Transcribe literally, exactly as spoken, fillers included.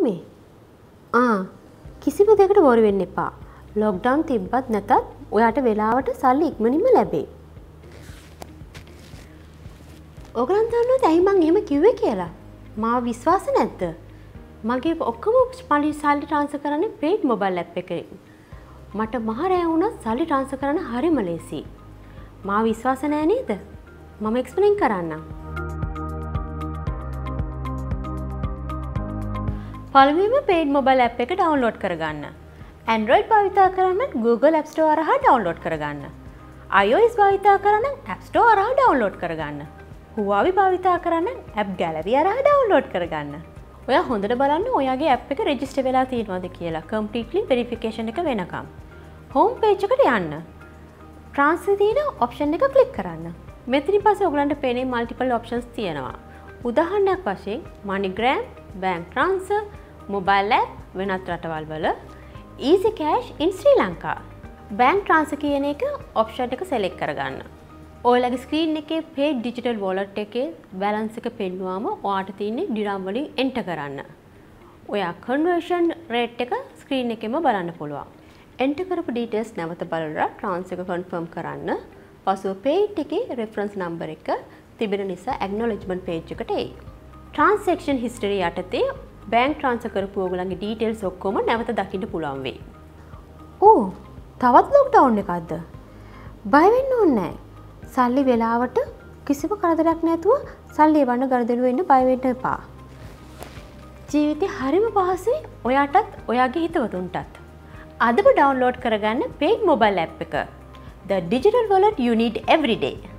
මේ? ආ කිසිම දෙයකට බොරු වෙන්න එපා. ලොක්ඩවුන් තිබ්බත් නැතත් ඔයාට වෙලාවට සල්ලි ඉක්මනින්ම ලැබේ. ඔයගලන් දන්නවද ඇයි මං එහෙම කිව්වේ කියලා? මාව විශ්වාස නැද්ද? මගේ ඔක්කොම සල්ලි ට්‍රාන්ස්ෆර් කරන්නේ paid mobile app එකෙන්. මට මහ රෑ වුණත් සල්ලි ට්‍රාන්ස්ෆර් කරන්න හරිම ලේසියි. මාව විශ්වාස නැහැ නේද? මම එක්ස්ප්ලেইন කරන්නම්. පළමුවෙන්ම paid mobile app එක download කරගන්න. Android භාවිතා කරන්න Google App Store හරහා download කරගන්න. iOS භාවිතා කරන්න App Store හරහා download කරගන්න. Huawei භාවිතා කරන්න App Gallery හරහා download කරගන්න. ඔයා හොඳට බලන්න ඔයාගේ app එක register වෙලා තියෙනවද කියලා completely verification එක වෙනකම්. home page එකට යන්න. transfer තියෙන option එක click කරන්න. මෙතනින් පස්සේ ඔයගලන්ට පේන්නේ multiple options තියෙනවා. උදාහරණයක් වශයෙන් MoneyGram, bank transfer, mobile app වෙනත් රටවල් වල easy cash in Sri Lanka. bank transfer කියන එක option එක select කරගන්න. ඔයාලගේ screen එකේ paid digital wallet එකේ balance එක පෙන්නුවාම ඔයාට තියෙන්නේ dirham වලින් enter කරන්න. ඔයා conversion rate එක screen එකෙම බලන්න පුළුවන්. enter කරපු details නැවත බලලා transfer එක confirm කරන්න. පසුව paid එකේ reference number එක තිබෙන නිසා acknowledgement page එකට එයි. transaction history යටතේ bank transfer කරපු ඔයගලගේ details ඔක්කොම නැවත දකින්න පුළුවන් වෙයි. ඕ තවත් lockdown එකක්ද? බය වෙන්න ඕනේ නැහැ. සල්ලි වෙලාවට කිසිම කරදරයක් නැතුව සල්ලි එවන්න ගනුදෙනු වෙන්න බය වෙන්න එපා. ජීවිතේ හරිම පහසුයි ඔයාටත් ඔයාගේ හිතවතුන්ටත්. අදම download කරගන්න paid mobile app එක. The digital wallet you need every day.